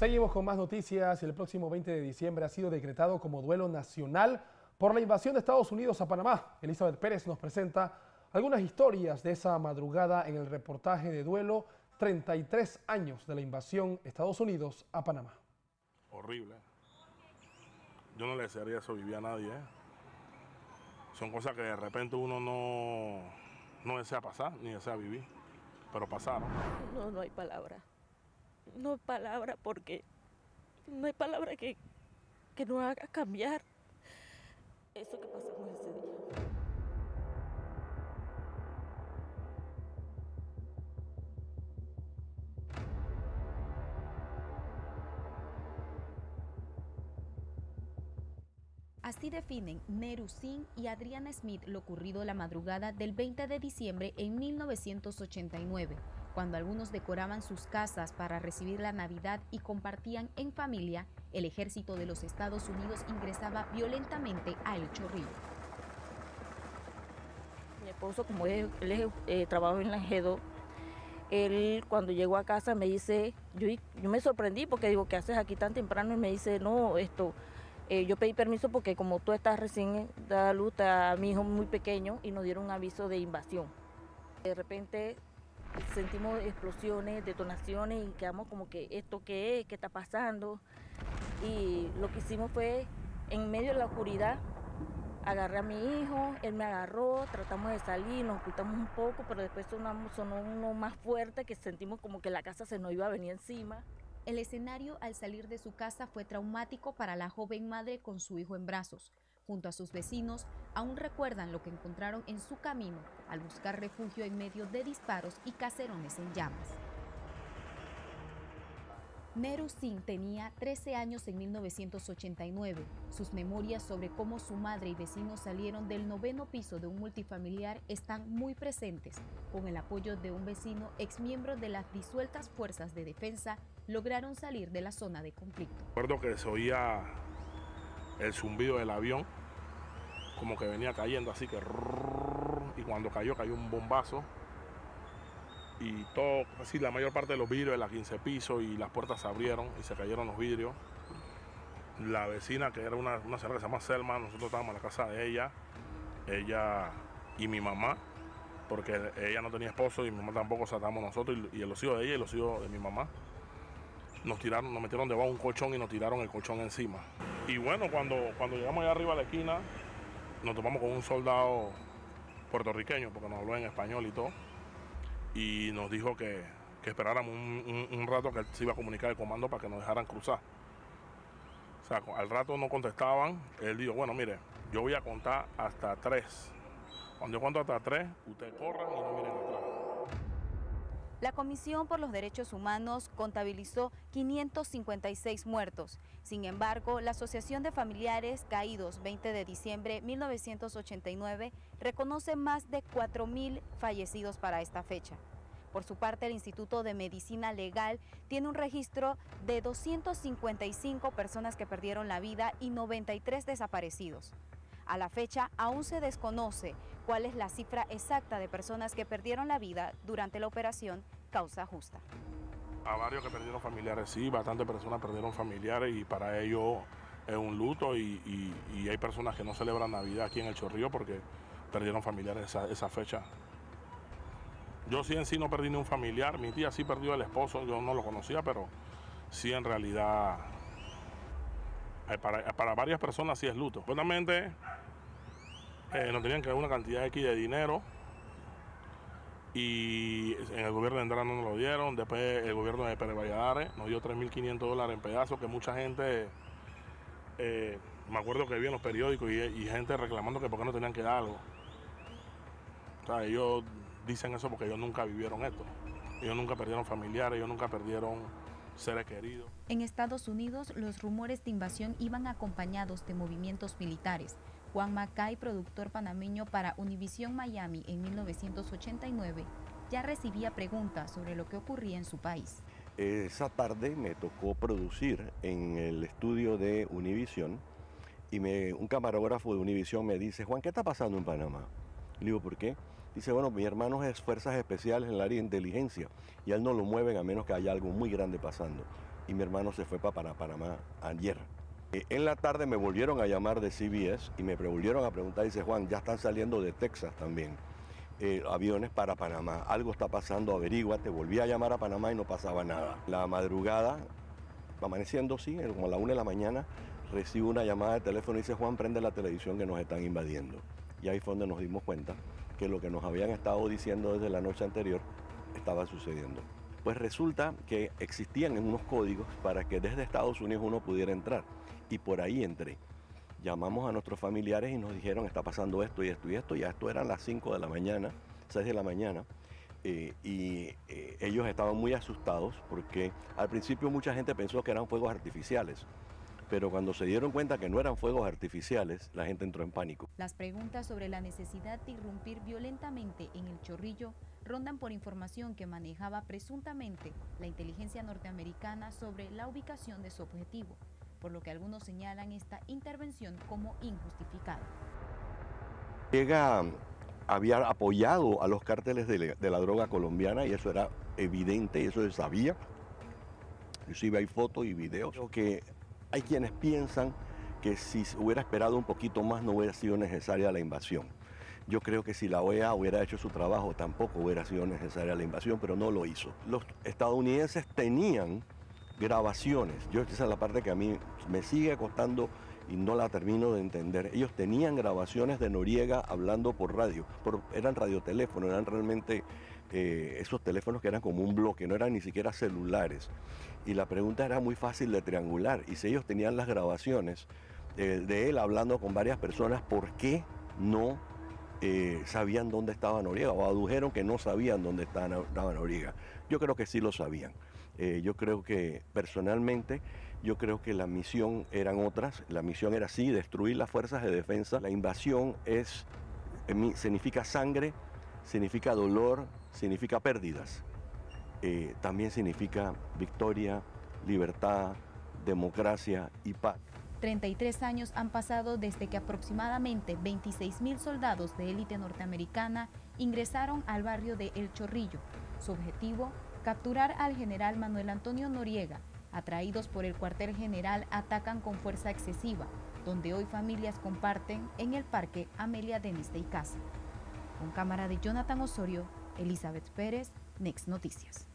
Seguimos con más noticias. El próximo 20 de diciembre ha sido decretado como duelo nacional por la invasión de Estados Unidos a Panamá. Elizabeth Pérez nos presenta algunas historias de esa madrugada en el reportaje de duelo 33 años de la invasión de Estados Unidos a Panamá. Horrible. Yo no le desearía eso vivir a nadie. Son cosas que de repente uno no desea pasar ni desea vivir, pero pasaron. No hay palabra. No hay palabra porque no hay palabra que nos haga cambiar eso que pasamos ese día. Así definen Neru Singh y Adriana Smith lo ocurrido la madrugada del 20 de diciembre en 1989, cuando algunos decoraban sus casas para recibir la Navidad y compartían en familia. El ejército de los Estados Unidos ingresaba violentamente a El Chorrillo. Mi esposo, como él trabaja en la G2, él cuando llegó a casa me dice, yo me sorprendí porque digo, ¿qué haces aquí tan temprano? Y me dice, no, yo pedí permiso porque como tú estás recién dada luz a mi hijo muy pequeño y nos dieron un aviso de invasión. De repente sentimos explosiones, detonaciones y quedamos como que ¿esto qué es? ¿Qué está pasando? Y lo que hicimos fue, en medio de la oscuridad, agarré a mi hijo, él me agarró, tratamos de salir, nos ocultamos un poco, pero después sonó uno más fuerte que sentimos como que la casa se nos iba a venir encima. El escenario al salir de su casa fue traumático para la joven madre con su hijo en brazos. Junto a sus vecinos, aún recuerdan lo que encontraron en su camino al buscar refugio en medio de disparos y caserones en llamas. Neru Singh tenía 13 años en 1989. Sus memorias sobre cómo su madre y vecinos salieron del 9º piso de un multifamiliar están muy presentes. Con el apoyo de un vecino, exmiembro de las disueltas fuerzas de defensa, lograron salir de la zona de conflicto. Recuerdo que se oía el zumbido del avión, como que venía cayendo así que... Y cuando cayó un bombazo. Y todo, así la mayor parte de los vidrios de la 15 pisos y las puertas se abrieron y se cayeron los vidrios. La vecina, que era una señora que se llama Selma, nosotros estábamos en la casa de ella y mi mamá, porque ella no tenía esposo y mi mamá tampoco, o sea, estábamos nosotros y los hijos de ella y los hijos de mi mamá. Nos metieron debajo de un colchón y nos tiraron el colchón encima. Y bueno, cuando llegamos allá arriba a la esquina, nos topamos con un soldado puertorriqueño, porque nos habló en español y todo. Y nos dijo que esperáramos un rato, que él se iba a comunicar el comando para que nos dejaran cruzar. O sea, al rato no contestaban. Él dijo, bueno, mire, yo voy a contar hasta 3. Cuando yo cuento hasta 3, ustedes corran y no miren atrás. La Comisión por los Derechos Humanos contabilizó 556 muertos. Sin embargo, la Asociación de Familiares Caídos 20 de diciembre 1989 reconoce más de 4.000 fallecidos para esta fecha. Por su parte, el Instituto de Medicina Legal tiene un registro de 255 personas que perdieron la vida y 93 desaparecidos. A la fecha, aún se desconoce cuál es la cifra exacta de personas que perdieron la vida durante la operación Causa Justa. A varios que perdieron familiares, sí, bastantes personas perdieron familiares y para ellos es un luto y hay personas que no celebran Navidad aquí en El Chorrillo porque perdieron familiares esa fecha. Yo sí en sí no perdí ni un familiar, mi tía sí perdió el esposo, yo no lo conocía, pero sí en realidad para varias personas sí es luto. Justamente nos tenían que dar una cantidad X de dinero y en el gobierno de Endara no nos lo dieron. Después el gobierno de Pérez Valladares nos dio $3.500 en pedazos, que mucha gente, me acuerdo que vi en los periódicos y gente reclamando que por qué no tenían que dar algo. O sea, ellos dicen eso porque ellos nunca vivieron esto. Ellos nunca perdieron familiares, ellos nunca perdieron seres queridos. En Estados Unidos, los rumores de invasión iban acompañados de movimientos militares. Juan Macay, productor panameño para Univisión Miami en 1989, ya recibía preguntas sobre lo que ocurría en su país. Esa tarde me tocó producir en el estudio de Univisión y un camarógrafo de Univisión me dice, Juan, ¿qué está pasando en Panamá? Le digo, ¿por qué? Dice, bueno, mi hermano es fuerzas especiales en el área de inteligencia y a él no lo mueven a menos que haya algo muy grande pasando. y mi hermano se fue para Panamá ayer. En la tarde me volvieron a llamar de CBS y me volvieron a preguntar, dice Juan, ya están saliendo de Texas también aviones para Panamá, algo está pasando, averíguate. Volví a llamar a Panamá y no pasaba nada. La madrugada, amaneciendo, sí, como a la 1 de la mañana, recibo una llamada de teléfono y dice, Juan, prende la televisión que nos están invadiendo. Y ahí fue donde nos dimos cuenta que lo que nos habían estado diciendo desde la noche anterior estaba sucediendo. Pues resulta que existían unos códigos para que desde Estados Unidos uno pudiera entrar. Y por ahí entré. Llamamos a nuestros familiares y nos dijeron, está pasando esto y esto y esto. Ya esto eran las 5 de la mañana, 6 de la mañana. Ellos estaban muy asustados porque al principio mucha gente pensó que eran fuegos artificiales. Pero cuando se dieron cuenta que no eran fuegos artificiales, la gente entró en pánico. Las preguntas sobre la necesidad de irrumpir violentamente en El Chorrillo rondan por información que manejaba presuntamente la inteligencia norteamericana sobre la ubicación de su objetivo, por lo que algunos señalan esta intervención como injustificada. Había apoyado a los cárteles de la droga colombiana y eso era evidente, y eso se sabía. Inclusive hay fotos y videos. Creo que hay quienes piensan que si se hubiera esperado un poquito más no hubiera sido necesaria la invasión. Yo creo que si la OEA hubiera hecho su trabajo tampoco hubiera sido necesaria la invasión, pero no lo hizo. Los estadounidenses tenían grabaciones, esa es la parte que a mí me sigue costando y no la termino de entender. Ellos tenían grabaciones de Noriega hablando por radio, eran radioteléfonos, eran realmente esos teléfonos que eran como un bloque, no eran ni siquiera celulares. Y la pregunta era muy fácil de triangular, y si ellos tenían las grabaciones de él hablando con varias personas, ¿por qué no sabían dónde estaba Noriega? O adujeron que no sabían dónde estaba Noriega. Yo creo que sí lo sabían. Yo creo que personalmente, yo creo que la misión eran otras. La misión era sí, destruir las fuerzas de defensa. La invasión significa sangre, significa dolor, significa pérdidas. También significa victoria, libertad, democracia y paz. 33 años han pasado desde que aproximadamente 26.000 soldados de élite norteamericana ingresaron al barrio de El Chorrillo. Su objetivo, capturar al general Manuel Antonio Noriega. Atraídos por el cuartel general, atacan con fuerza excesiva, donde hoy familias comparten en el Parque Amelia Denis de Icaza. Con cámara de Jonathan Osorio, Elizabeth Pérez, Next Noticias.